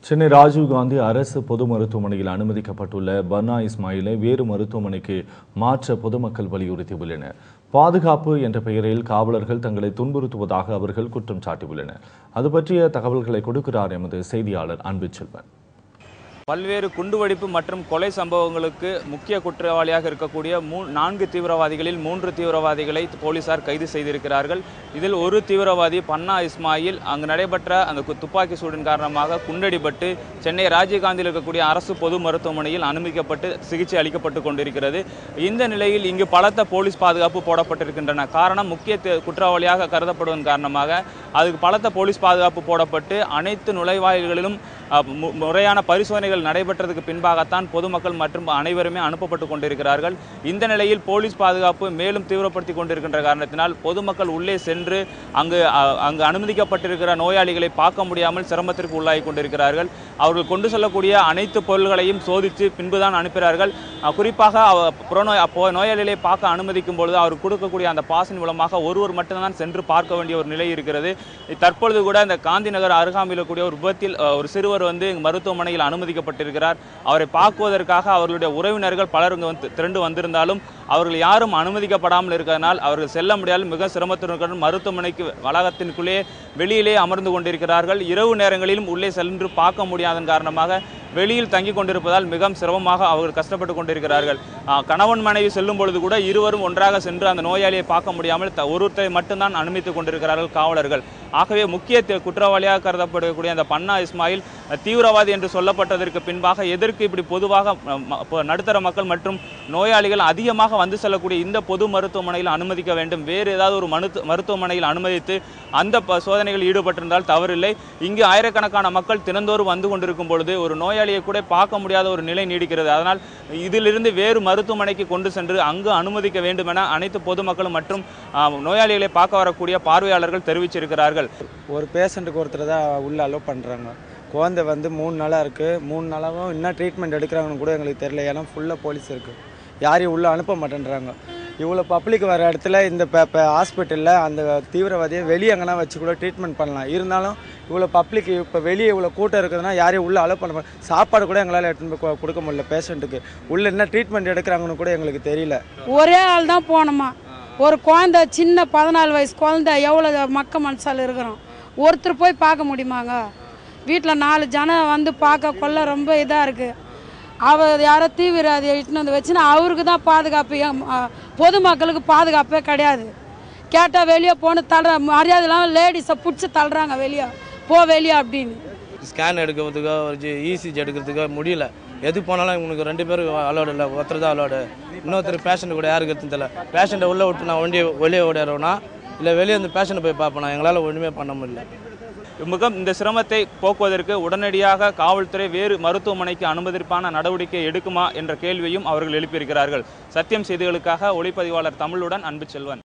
சென்னை ராஜீவ் காந்தி அரசு பொது மருத்துவமனையில் அனுமதிக்கப்பட்டுள்ள பர்னா இஸ்மாயிலை வேறு மருத்துவமனைக்கு மாற்ற பொதுமக்கள் வலியுறுத்தியுள்ளனர். பாதுகாப்பு என்ற பெயரில் காவலர்கள் தங்களை துன்புறுத்துவதாக அவர்கள் குற்றம் சாட்டியுள்ளனர். அது பற்றிய தகவல்களை கொடுக்கிறார் எமது செய்தியாளர் அன்புச்செல்வன். பல்வேறு குண்டுவெடிப்பு மற்றும் கொலை சம்பவங்களுக்கு முக்கிய குற்றவாளியாக இருக்கக்கூடிய 4 தீவிரவாதிகளில் 3 தீவிரவாதிகளை போலீசார் கைது செய்திருக்கிறார்கள். இதில் ஒரு தீவிரவாதி பன்னா இஸ்மாயில் அங்கு நடைபெற்ற அந்த துப்பாக்கி சூடின் காரணமாக குண்டடிபட்டு சென்னை ராஜீவ்காந்தியில் இருக்கக்கூடிய அரசு பொது மருத்துவமனையில் அனுமதிக்கப்பட்டு சிகிச்சை அளிக்கப்பட்டு கொண்டிருக்கிறது. இந்த நிலையில் இங்கு பலத்த போலீஸ் பாதுகாப்பு போடப்பட்டிருக்கின்றன. காரணம், முக்கிய குற்றவாளியாக கருதப்படுவதன் காரணமாக அதுக்கு பலத்த போலீஸ் பாதுகாப்பு போடப்பட்டு அனைத்து நுழைவாயில்களிலும் முறையான பரிசோதனைகள் நடைபெற்றதுக்கு பின்பாகத்தான் பொதுமக்கள் மற்றும் அனைவருமே அனுப்பப்பட்டு கொண்டிருக்கிறார்கள். இந்த நிலையில் போலீஸ் பாதுகாப்பு மேலும் தீவிரப்படுத்தி கொண்டிருக்கின்ற காரணத்தினால் பொதுமக்கள் உள்ளே சென்று அங்கு அனுமதிக்கப்பட்டிருக்கிற நோயாளிகளை பார்க்க முடியாமல் சிரமத்திற்கு உள்ளாகி கொண்டிருக்கிறார்கள். அவர்கள் கொண்டு செல்லக்கூடிய அனைத்து பொருள்களையும் சோதித்து பின்புதான் அனுப்புகிறார்கள். குறிப்பாக நோயாளிகளை பார்க்க அனுமதிக்கும் பொழுது அவர் கொடுக்கக்கூடிய அந்த பாசின் மூலமாக ஒருவர் மட்டும்தான் சென்று பார்க்க வேண்டிய ஒரு நிலை இருக்கிறது. தற்பொழுது கூட இந்த காந்தி நகர் அருகாமையில் இருக்கக்கூடிய ஒரு விபத்தில் ஒரு சிறுவர் மருத்துவமனையில் அனுமதிக்கப்பட்டிருக்கிறார். அவரை பார்க்குவதற்காக அவர்களுடைய உறவினர்கள் பலர் திரண்டு வந்திருந்தாலும் அவர்கள் யாரும் அனுமதிக்கப்படாமல் இருக்கிறதனால் அவர்கள் செல்ல முடியாமல் மிக சிரமத்துடன் மருத்துவமனைக்கு வளாகத்திற்குள்ளே வெளியிலே அமர்ந்து கொண்டிருக்கிறார்கள். இரவு நேரங்களிலும் உள்ளே சென்று பார்க்க முடியாதன் காரணமாக வெளியில் தங்கி கொண்டிருப்பதால் மிகவும் சிரமமாக அவர்கள் கஷ்டப்பட்டு கொண்டிருக்கிறார்கள். கணவன் மனைவி செல்லும் பொழுது கூட இருவரும் ஒன்றாக சென்று அந்த நோயாளியை பார்க்க முடியாமல் ஒருத்தரை மட்டும்தான் அனுமதித்துக் கொண்டிருக்கிறார்கள் காவலர்கள். ஆகவே முக்கிய குற்றவாளியாக கருதப்படக்கூடிய அந்த பன்னா இஸ்மாயில் தீவிரவாதி என்று சொல்லப்பட்டதற்கு பின்பாக எதற்கு இப்படி பொதுவாக நடுத்தர மக்கள் மற்றும் நோயாளிகள் அதிகமாக வந்து செல்லக்கூடிய இந்த பொது மருத்துவமனையில் அனுமதிக்க வேண்டும், வேறு ஏதாவது ஒரு மருத்துவமனையில் அனுமதித்து அந்த சோதனைகள் ஈடுபட்டிருந்தால் தவறில்லை. இங்கு ஆயிரக்கணக்கான மக்கள் தினந்தோறும் வந்து கொண்டிருக்கும் பொழுது ஒரு நோயாளியை கூட பார்க்க முடியாத ஒரு நிலை நீடிக்கிறது. அதனால் இதிலிருந்து வேறு மருத்துவமனைக்கு கொண்டு சென்று அங்கு அனுமதிக்க வேண்டும் என அனைத்து பொதுமக்களும் மற்றும் நோயாளிகளை பார்க்க வரக்கூடிய பார்வையாளர்கள் தெரிவிச்சிருக்கிறார்கள். ஒரு பேஷண்ட்டுக்கு ஒருத்தர் தான் உள்ள அலோவ் பண்ணுறாங்க. குழந்தை 3 நாளாக இருக்குது. 3 நாளாகவும் என்ன ட்ரீட்மெண்ட் எடுக்கிறாங்கன்னு கூட எங்களுக்கு தெரியல. ஏன்னா ஃபுல்லாக போலீஸ் இருக்குது. யாரையும் உள்ளே அனுப்ப மாட்டேன்றாங்க. இவ்வளோ பப்ளிக் வர இடத்துல இந்த ஹாஸ்பிட்டலில் அந்த தீவிரவாதியை வெளியே எங்கன்னா வச்சு கூட ட்ரீட்மெண்ட் பண்ணலாம். இருந்தாலும் இவ்வளோ பப்ளிக் இப்போ வெளியே இவ்வளோ கூட்டம் இருக்குதுன்னா யாரையும் உள்ளே அலோவ் பண்ண மாட்டேன். சாப்பாடு கூட எங்களால் எடுத்துன்னு போய் கொடுக்க முடியல. பேஷண்ட்டுக்கு உள்ளே என்ன ட்ரீட்மெண்ட் எடுக்கிறாங்கன்னு கூட எங்களுக்கு தெரியல. ஒரே ஆள் தான் போனோமா. ஒரு குழந்தை சின்ன 14 வயசு குழந்தை எவ்வளோ மக்க மனசால் இருக்கிறோம். ஒருத்தர் போய் பார்க்க முடியுமாங்க? வீட்டில் 4 ஜனம் வந்து பார்க்க கொள்ள ரொம்ப இதாக இருக்குது. அவர் யாரோ தீவிரவாதி இட்டுன்னு வந்து வச்சுன்னா அவருக்கு தான் பாதுகாப்பு. பொதுமக்களுக்கு பாதுகாப்பே கிடையாது. கேட்டால் வெளியே போன தள்ளுற மரியாதை இல்லாமல் லேடிஸை பிடிச்சி தள்ளுறாங்க வெளியே வெளியே அப்படின்னு. ஸ்கேன் எடுக்கிறதுக்கோ இசிஜி எடுக்கிறதுக்கோ முடியல. எது போனாலும் உங்களுக்கு 2 பேர் அலோடு இல்லை, ஒருத்தர் தான் அலோடு. இன்னொருத்தர் பேஷண்ட் கூட யாருக்கு எடுத்துன்னு தெரியல. பேஷண்ட்டை உள்ளே விட்டு நான் வெளியே ஓடிடுறோன்னா இல்லை வெளியே வந்து பேஷண்ட்டை போய் பார்ப்பேன். எங்களால் ஒன்றுமே பண்ண முடியல. இந்த சிரமத்தை போக்குவதற்கு உடனடியாக காவல்துறை வேறு மருத்துவமனைக்கு அனுமதிப்பான நடவடிக்கை எடுக்குமா என்ற கேள்வியும் அவர்கள் எழுப்பியிருக்கிறார்கள். சத்தியம் செய்திகளுக்காக ஒளிப்பதிவாளர் தமிழுடன் அன்புச்செல்வன்.